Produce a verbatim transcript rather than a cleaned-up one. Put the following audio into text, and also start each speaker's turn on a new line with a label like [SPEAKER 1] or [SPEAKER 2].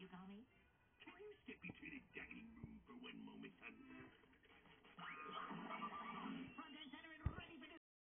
[SPEAKER 1] origami?
[SPEAKER 2] Can you step into the dining room for one moment?